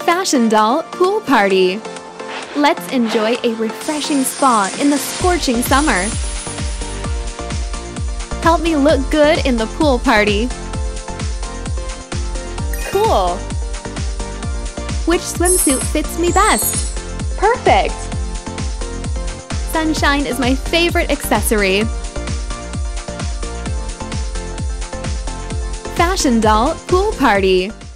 Fashion doll pool party. Let's enjoy a refreshing spa in the scorching summer. Help me look good in the pool party. Cool! Which swimsuit fits me best? Perfect! Sunshine is my favorite accessory. Fashion doll pool party.